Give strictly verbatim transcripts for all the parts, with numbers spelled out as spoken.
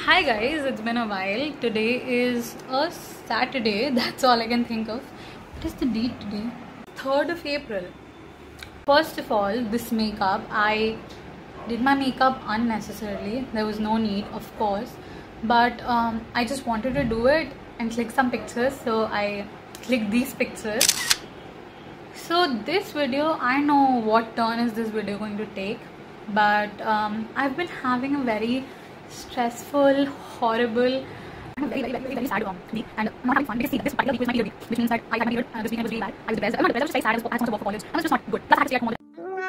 Hi guys, it's been a while. Today is a Saturday, that's all I can think of. What is the date today? third of April. First of all, this makeup, I did my makeup unnecessarily. There was no need, of course. But um, I just wanted to do it and click some pictures. So I clicked these pictures. So this video, I know what turn is this video going to take. But um, I've been having a very stressful, horrible, very, very, very, very sad week, and I'm not having fun because see, this particular week was my period week, which means that I had my period. Uh, this weekend was really bad. I was depressed. I'm not depressed. I was just very sad. I was, I was supposed to work for college, and it was just not good. Plus, I had to stay at home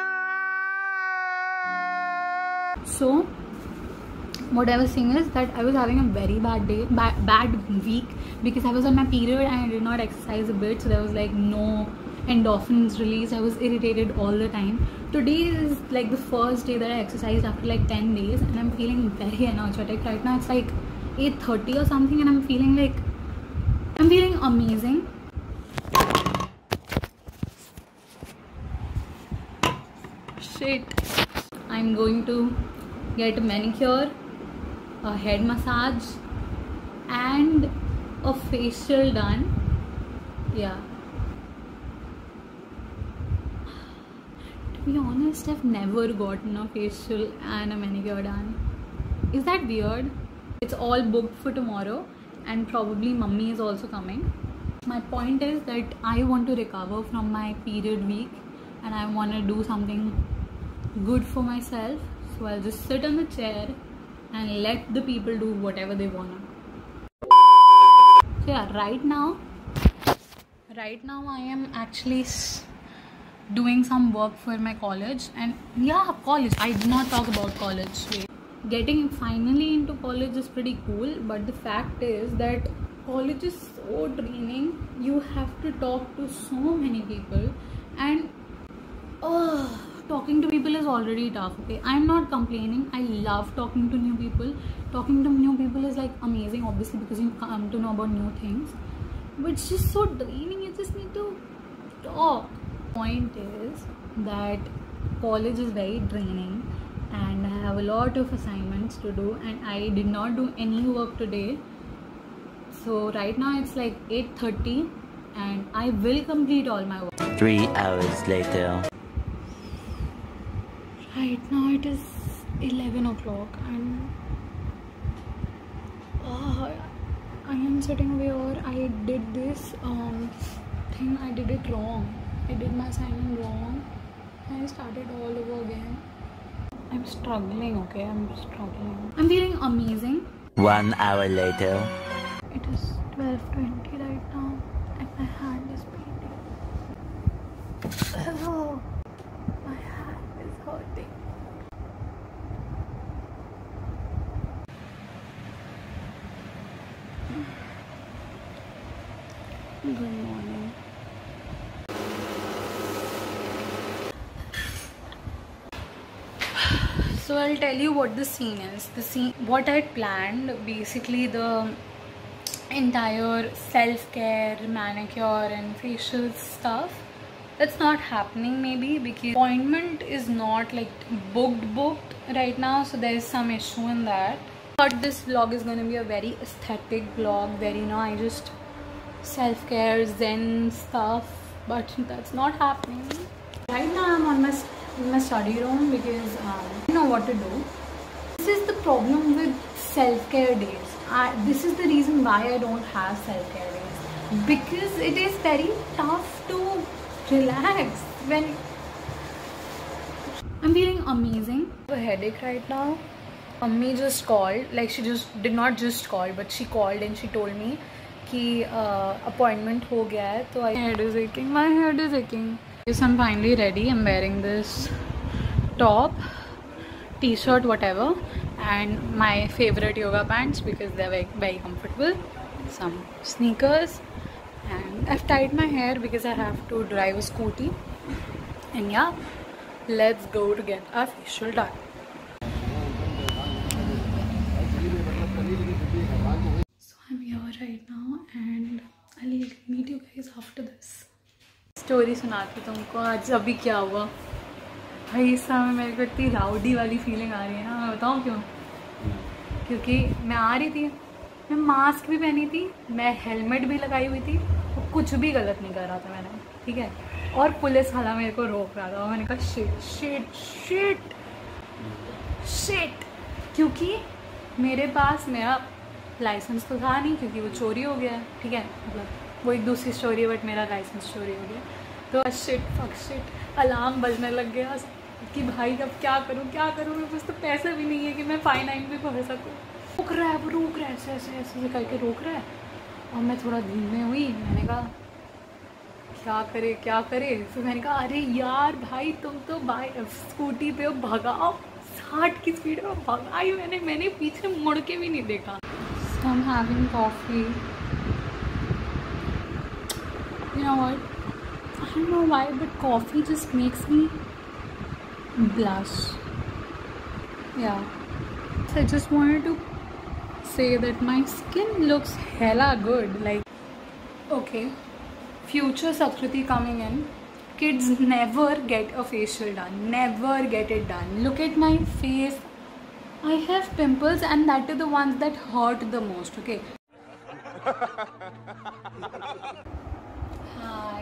all the So, what I was saying is that I was having a very bad day, bad, bad week because I was on my period and I did not exercise a bit. So there was like no endorphins released. I was irritated all the time. Today is like the first day that I exercised after like ten days, and I'm feeling very energetic right now. It's like eight thirty or something, and I'm feeling like I'm feeling amazing. Shit. I'm going to get a manicure, a head massage, and a facial done. Yeah. To be honest, I've never gotten a facial and a manicure done. Is that weird? It's all booked for tomorrow, and probably mummy is also coming. My point is that I want to recover from my period week and I want to do something good for myself. So I'll just sit on the chair and let the people do whatever they wanna. So yeah, right now, right now I am actually doing some work for my college, and yeah, college. I did not talk about college. Wait. Getting finally into college is pretty cool, but the fact is that college is so draining. You have to talk to so many people, and oh, talking to people is already tough. Okay, I'm not complaining. I love talking to new people. Talking to new people is like amazing, obviously, because you come to know about new things, but it's just so draining. You just need to talk. Point is that college is very draining and I have a lot of assignments to do, and I did not do any work today. So right now it's like eight thirty and I will complete all my work. Three hours later. Right now it is eleven o'clock and uh, I am sitting here. I did this um, thing, I did it wrong. I did my assignment wrong. I started all over again. I'm struggling, okay? I'm struggling. I'm feeling amazing. One hour later. It is twelve twenty right now and my hand is paining. Oh, my hand is hurting. Good morning. So I'll tell you what the scene is. The scene, what I planned, basically the entire self-care, manicure and facial stuff, that's not happening maybe because appointment is not like booked booked right now, so there is some issue in that. I thought this vlog is going to be a very aesthetic vlog where, you know, I just self-care, zen stuff, but that's not happening. Right now I'm on my in my study room because um, I don't know what to do. This is the problem with self-care days. I, this is the reason why I don't have self-care days, because it is very tough to relax when I'm feeling amazing. I have a headache right now. Mummy just called, like she just did not just call, but she called and she told me कि uh, appointment हो गया है, तो my head is aching. My head is aching. Yes, I'm finally ready. I'm wearing this top, t-shirt, whatever, and my favorite yoga pants because they're very, very comfortable. Some sneakers, and I've tied my hair because I have to drive a scooty. And yeah, let's go to get our facial done. So I'm here right now and I'll meet you guys after this. Story सुनाती तुमको आज अभी क्या हुआ। भाई इस समय मेरे को इतनी राउडी वाली फीलिंग आ रही है ना, मैं बताऊँ क्यों? क्योंकि मैं आ रही थी, मैं मास्क भी पहनी थी, मैं हेलमेट भी लगाई हुई थी, और कुछ भी गलत नहीं कर रहा था मैंने, ठीक है। और पुलिस वाला मेरे को रोक रहा था और मैंने कहा शिट शिट शिट शिट, क्योंकि मेरे पास मेरा लाइसेंस तो था नहीं, क्योंकि वो चोरी हो गया है, ठीक है। मतलब वो एक दूसरी स्टोरी है, बट मेरा लाइसेंस चोरी हो गया। तो शिट फक शिट अलार्म बजने लग गया कि भाई अब क्या करूँ क्या करूँ, मेरे पास तो पैसा भी नहीं है कि मैं फाइन आइन भी भर सकूँ। रोक रहा है वो, रोक रहा है, ऐसे ऐसे ऐसे करके रोक रहा है। और मैं थोड़ा धीमे हुई, मैंने कहा क्या करे क्या करे। फिर मैंने कहा अरे यार भाई तुम तो बाइक स्कूटी पे भगाओ, साठ की स्पीड में भगाई मैंने मैंने पीछे मुड़ के भी नहीं देखा। So I'm having coffee. You know what? I don't know why, but coffee just makes me blush. Yeah. So I just wanted to say that my skin looks hella good. Like, okay, future Sakriti coming in. Kids never get a facial done. Never get it done. Look at my face. I have pimples, and that are the ones that hurt the most. Okay. Hi.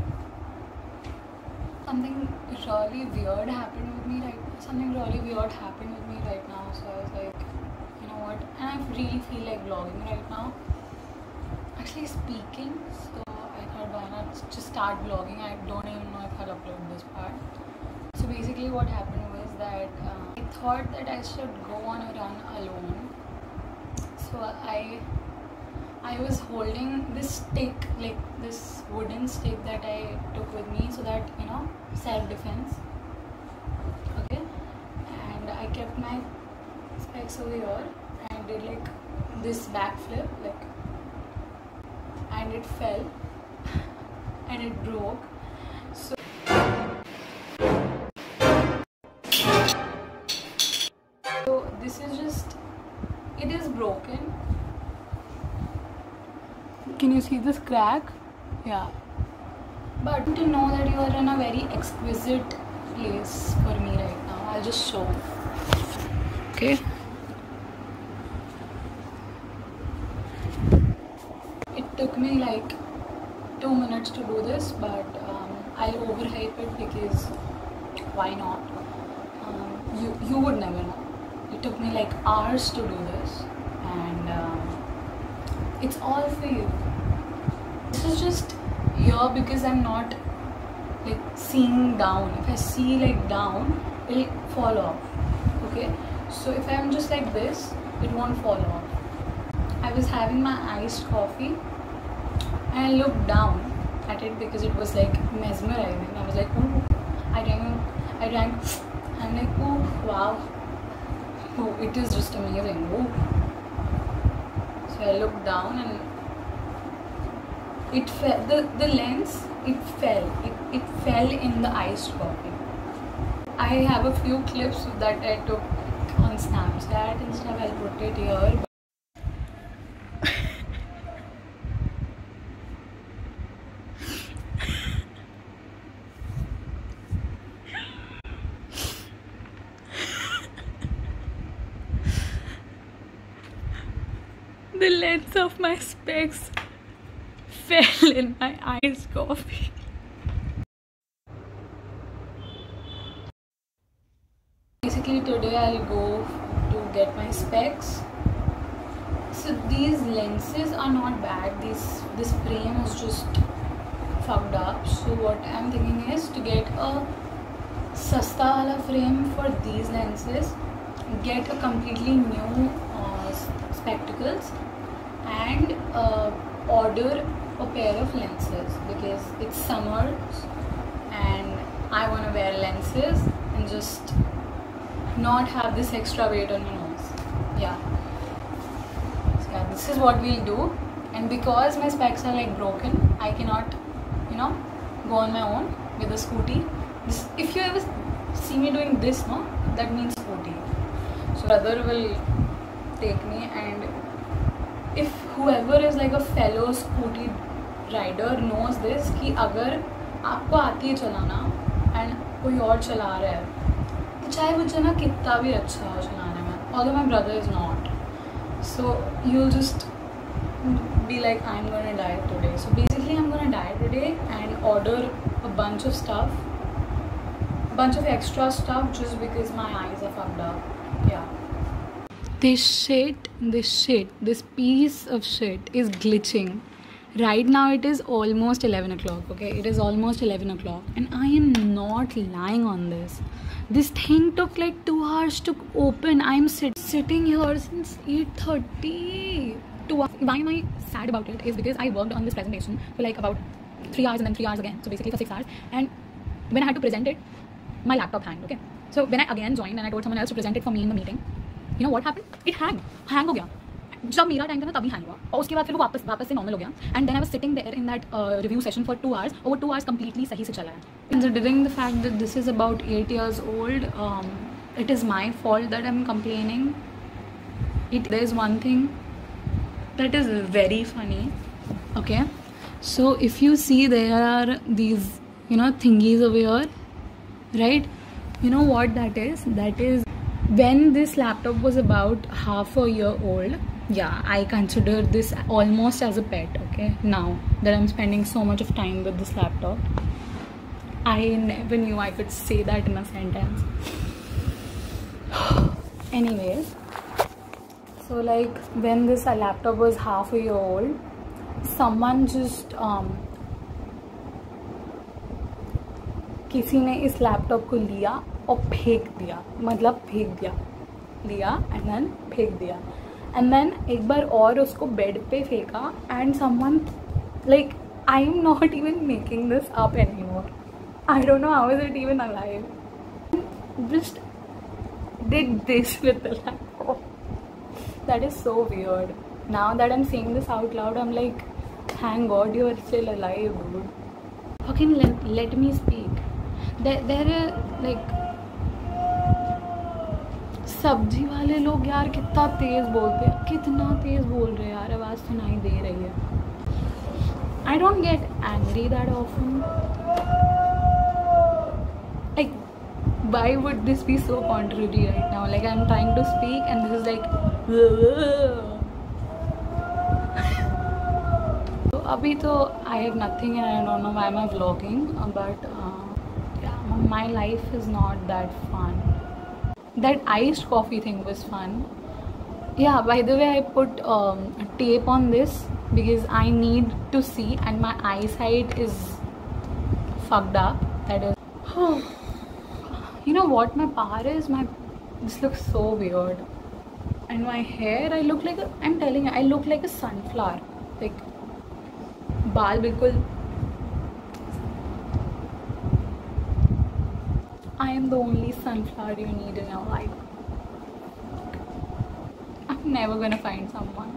Something really weird happened with me right now. Something really weird happened with me right now. So I was like, you know what? And I really feel like vlogging right now. Actually speaking. So I thought why not just start vlogging. I don't even know if I'll upload this part. So basically what happened was that uh, I thought that I should go on a run alone. So I I was holding this stick, like this wooden stick that I took with me, so that, you know, self-defense. Okay, and I kept my specs over here and did like this backflip, like, and it fell and it broke. So so this is just, it is broken. Can you see this crack? Yeah. But to know that you are in a very exquisite place for me right now, I'll just show. Okay. It took me like two minutes to do this, but um, I'll overhype it because why not? Um, you you would never know. It took me like hours to do this, and um, it's all for you. This is just here because I'm not like seeing down. If I see like down, it'll fall off. Okay, so if I'm just like this, it won't fall off. I was having my iced coffee and I looked down at it because it was like mesmerizing. I was like, ooh, I drank, I drank. I'm like, ooh, wow, oh, it is just amazing. Ooh. So I looked down and it fell, the, the lens, it fell, it, it fell in the iced coffee. I have a few clips that I took on Snapchat and stuff, I'll put it here. The lens of my specs fell in my iced coffee. Basically today I'll go to get my specs. So these lenses are not bad. This this frame is just fucked up. So what I'm thinking is to get a sasta wala frame for these lenses, get a completely new uh, spectacles, and uh, order a pair of lenses because it's summer and I want to wear lenses and just not have this extra weight on my nose. Yeah. So yeah, this is what we'll do. And because my specs are like broken, I cannot, you know, go on my own with a scooty. This, if you ever see me doing this, no, that means scooty. So brother will take me, and if whoever is like a fellow scooty rider knows this कि अगर आपको आती है चलाना and कोई और चला रहा है तो चाहे वो जना कितना भी अच्छा हो चलाने में, although my brother is not, So you'll just be like, I'm gonna diet today. So basically I'm gonna diet today and order a bunch of stuff, bunch of extra stuff just because my eyes are fucked up. Yeah. This shit, this shit, this piece of shit is glitching. Right now it is almost eleven o'clock, okay? It is almost eleven o'clock and I am not lying on this. This thing took like two hours to open. I'm sit sitting here since eight thirty. Two hours. Why am I sad about it is because I worked on this presentation for like about three hours and then three hours again. So basically for six hours. And when I had to present it, my laptop hanged, okay? So when I again joined and I told someone else to present it for me in the meeting, you know what happened? It hang, hang हो गया. जब मेरा time था ना तभी hang हुआ और उसके बाद फिर वो वापस वापस से नॉर्मल हो गया. And then I was sitting there in that review session for two hours और वो टू आवर्स कंप्लीटली सही से चला है. Considering the fact that this is about eight years old, it is my fault that I am complaining. It there is one thing that is very funny, okay? So if you see there are these you know thingies over here, right? You know what that is? That is when this laptop was about half a year old. Yeah, I consider this almost as a pet, okay? Now that I'm spending so much of time with this laptop, I never knew I could say that in a sentence. Anyways, so like when this laptop was half a year old, someone just um किसी ने इस laptop को लिया और फेंक दिया. मतलब फेंक दिया, लिया एंड देन फेंक दिया एंड देन एक बार और उसको बेड पे फेंका. And someone like, I am not even making this up any more. I don't know how is it even alive. Just did this with the laptop. That is so weird. Now that I am saying this out loud, I am like, thank god you are still alive, dude. Fucking let, let me speak. There, there are like सब्जी वाले लोग यार कितना तेज बोलते हैं, कितना तेज बोल रहे हैं यार, आवाज़ सुनाई दे रही है. I don't get angry that often. Like, why would this be so contrary right now? Like I'm trying to speak and this is like अभी तो I have nothing and I don't know why am I vlogging, but uh, yeah, my life is not that fun. That iced coffee thing was fun. Yeah, by the way, I put um, tape on this because I need to see and my eyesight is fucked up. That is, oh, you know what my power is? My this looks so weird, and my hair, I look like a, I'm telling you, I look like a sunflower. Like बाल बिल्कुल. I am the only sunflower you need in your life. I'm never gonna find someone.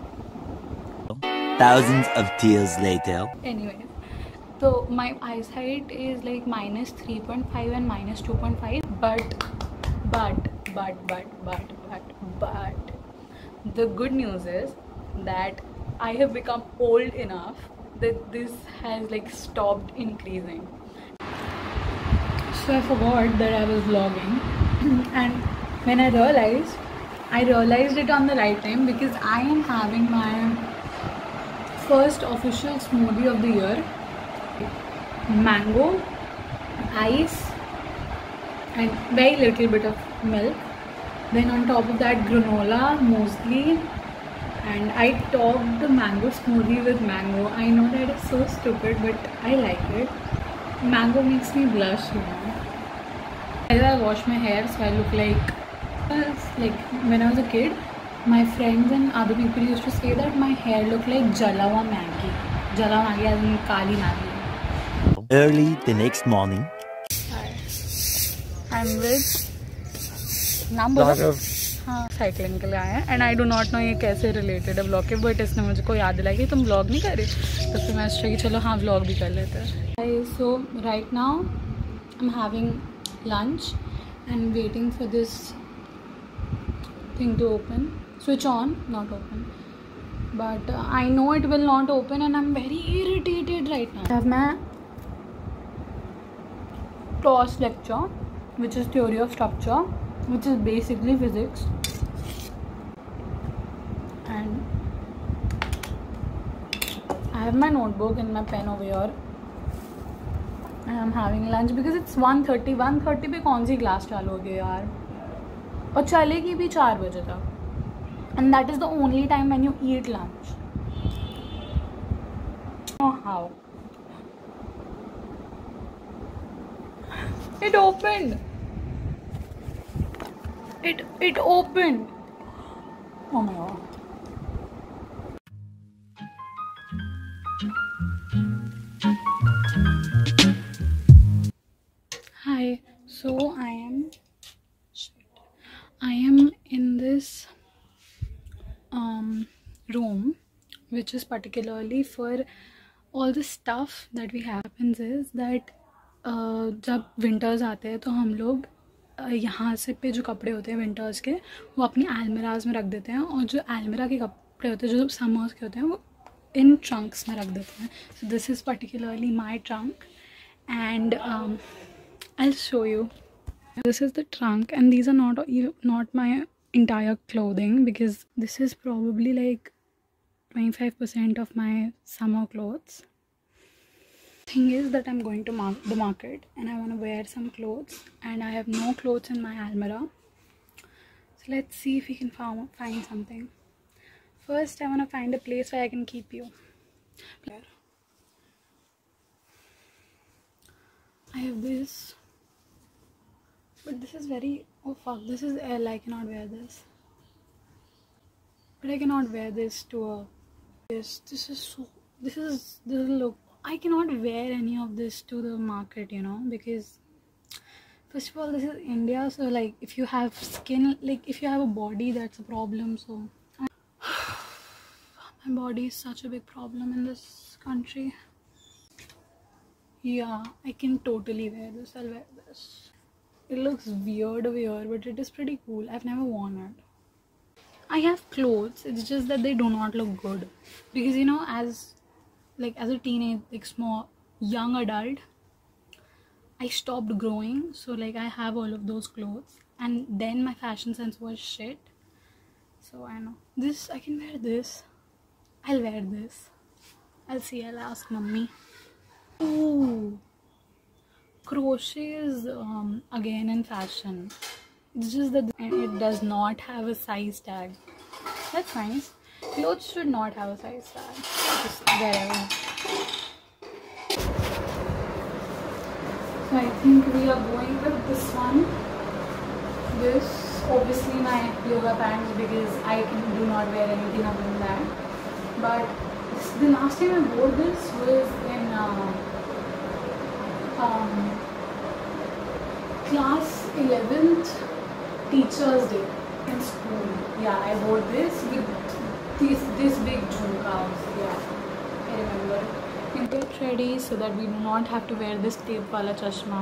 Thousands of tears later. Anyways, so my eyesight is like minus three point five and minus two point five, but but but but but but but the good news is that I have become old enough that this has like stopped increasing. So I forgot that I was vlogging and when I realized, I realized it on the right time because I am having my first official smoothie of the year. Mango, ice and very little bit of milk. Then on top of that granola, muesli. And I topped the mango smoothie with mango. I know that is so stupid, but I like it. Mango makes me blush, you know. I wash my hair so I look like, like when I was a kid, my friends and other people used to say that my hair looked like jala hua Maggi. Jala hua Maggi as in kali Maggi. Early the next morning. Hi. I'm with नाम बोलो. हाँ, cycling के लिए आए हैं and I do not know ये कैसे related है ब्लॉग के, बट इसने मुझको याद दिलाई कि तुम ब्लॉग नहीं कर रहे, तो फिर मैं सोचा कि चलो हाँ ब्लॉग भी कर लेते हैं. So right now I am having lunch and waiting for this thing to open. Switch on, not open, but I know it will not open and I am very irritated right now. Have my toss lecture which is theory of structure, which is basically physics. and I have my notebook and my pen over here. And I'm having lunch because it's one thirty. one thirty पे कौन सी class चालू होगी यार, और चलेगी भी चार बजे तक. And that is the only time when you eat lunch. Oh, how? It opened. It it opened. Oh my god. Hi. So I am. I am in this um room, which is particularly for all the stuff that we happens is that uh, जब winters आते हैं तो हम लोग uh, यहाँ से पे जो कपड़े होते हैं विंटर्स के वो अपनी एलमिराज में रख देते हैं, और जो एलमिरा के कपड़े होते हैं जो समर्स के होते हैं वो इन ट्रंक्स में रख देते हैं. So this is particularly my trunk and I will show you. This is the trunk and these are not not my entire clothing because this is probably like twenty-five percent of my summer clothes. Thing is that I'm going to mar the market and I want to wear some clothes and I have no clothes in my almirah. So let's see if we can find something. First I want to find a place where I can keep you. I have this. But this is very, oh fuck, this is L, I cannot wear this. But I cannot wear this to a, this, this is so, this is, this is look, I cannot wear any of this to the market, you know, because first of all, this is India, so like, if you have skin, like, if you have a body, that's a problem, so. I, my body is such a big problem in this country. Yeah, I can totally wear this, I'll wear this. It looks weird over here, but it is pretty cool. I've never worn it. I have clothes, it's just that they do not look good. Because you know, as like as a teenage, like small, young adult, I stopped growing. So like I have all of those clothes. And then my fashion sense was shit. So I know. This, I can wear this. I'll wear this. I'll see, I'll ask mummy. Ooh. Crochet is um, again in fashion. It's just that it does not have a size tag. That's nice. Clothes should not have a size tag. Just wherever. So I think we are going with this one. This, obviously my yoga pants because I can do not wear anything other than that. But this, the last time I wore this was in. Uh, Um, class eleventh Teachers Day in school. Yeah, I wore this with this this big jhumkas. Yeah, I remember. Get ready so that we do not have to wear this tape wala chashma.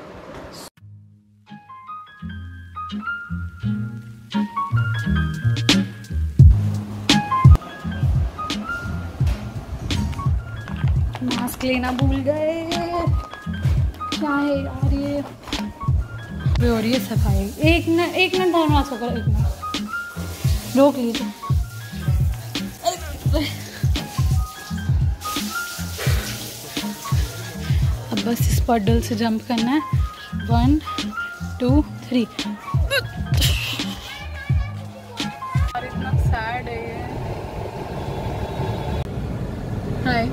Mask लेना भूल गए. क्या है यार ये हो रही है सफाई. एक मिनट एक मिनट टाइम आ सका. एक मिनट रोक लीजिए. अब बस इस पडल से जंप करना है. One two three. और इतना सैड है ये. हाय.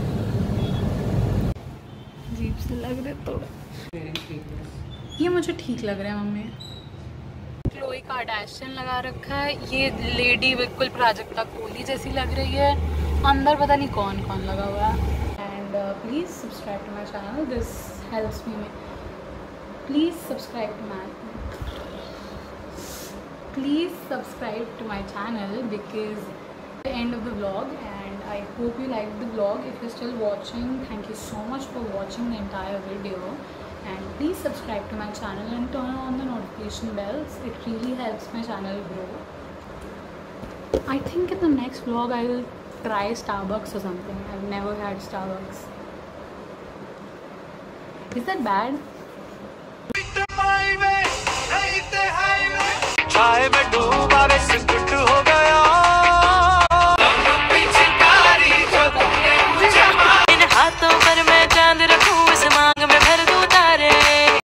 अजीब से लग रहे थोड़ा. ये मुझे ठीक लग रहा है मम्मी. क्लोई कार्डाशियन लगा रखा है. ये लेडी बिल्कुल प्राजक्ता कोहली जैसी लग रही है. अंदर पता नहीं कौन कौन लगा हुआ है. And please subscribe to my channel. This helps me. Please subscribe to my please subscribe to my channel because the end of the vlog. And I hope you liked the vlog. If you're still watching, thank you so much for watching the entire video. And please subscribe to my channel and turn on the notification bells. It really helps my channel grow. I think in the next vlog I will try Starbucks or something. I've never had Starbucks. Is that bad? छाए में डूबा वे सिकुट होगा.